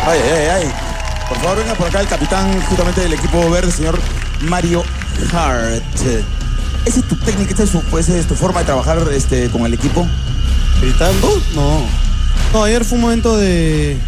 Ay, ay, ay. Por favor, venga por acá el capitán justamente del equipo verde, señor Mario Hart. ¿Esa es tu técnica, esa es tu forma de trabajar con el equipo? ¿Gritando? No. No, ayer fue un momento de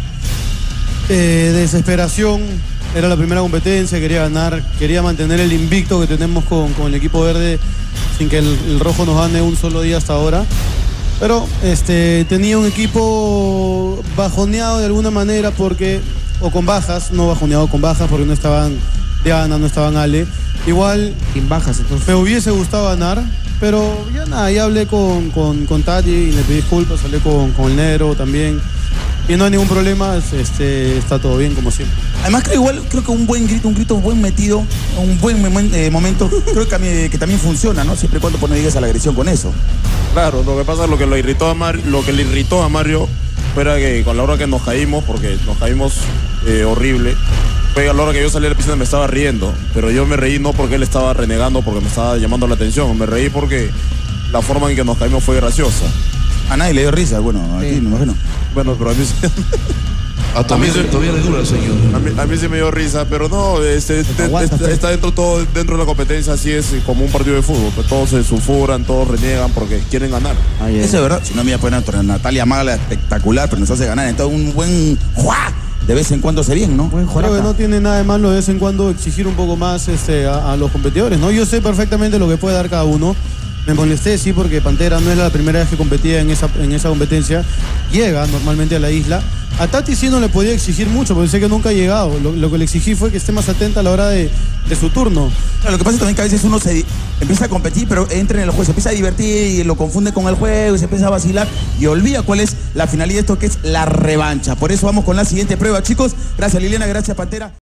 desesperación. Era la primera competencia, quería ganar, quería mantener el invicto que tenemos con el equipo verde sin que el rojo nos gane un solo día hasta ahora. Pero tenía un equipo bajoneado de alguna manera porque, o con bajas, no bajoneado con bajas porque no estaban Diana, no estaban Ale. Igual sin bajas, entonces. Me hubiese gustado ganar, pero ya nada, ya hablé con Tati y le pedí disculpas, hablé con el Negro también. Y no hay ningún problema, está todo bien como siempre. Además creo que un grito buen metido, un buen momento, creo que también funciona, ¿no? Siempre y cuando no digas a la agresión con eso. Claro, lo que pasa es lo que le irritó a Mario era que con la hora que nos caímos, porque nos caímos horrible, fue a la hora que yo salí de la piscina me estaba riendo, pero yo me reí no porque él estaba renegando, porque me estaba llamando la atención, me reí porque la forma en que nos caímos fue graciosa. A nadie le dio risa, bueno, a ti me imagino. Bueno, pero a mí sí. Todavía le dura el señor. A mí sí me dio risa, pero no, está dentro de la competencia, así es como un partido de fútbol, pues todos se sulfuran, todos reniegan porque quieren ganar. Eso es verdad, si no me iba a poner Natalia Magla espectacular, pero nos hace ganar, entonces un buen ¡juá! De vez en cuando hace bien, ¿no? Creo que no tiene nada de malo de vez en cuando exigir un poco más a los competidores, ¿no? Yo sé perfectamente lo que puede dar cada uno. Me molesté, sí, porque Pantera no es la primera vez que competía en esa competencia. Llega normalmente a la isla. A Tati sí no le podía exigir mucho, porque sé que nunca ha llegado. Lo que le exigí fue que esté más atenta a la hora de su turno. Claro, lo que pasa es también que a veces uno se empieza a competir, pero entra en el juego, se empieza a divertir y lo confunde con el juego y se empieza a vacilar y olvida cuál es la finalidad de esto, que es la revancha. Por eso vamos con la siguiente prueba, chicos. Gracias, Liliana, gracias, Pantera.